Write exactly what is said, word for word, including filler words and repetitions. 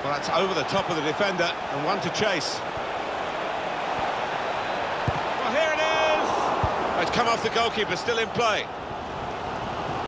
Well, that's over the top of the defender, and one to chase. Well, here it is! It's come off the goalkeeper, still in play.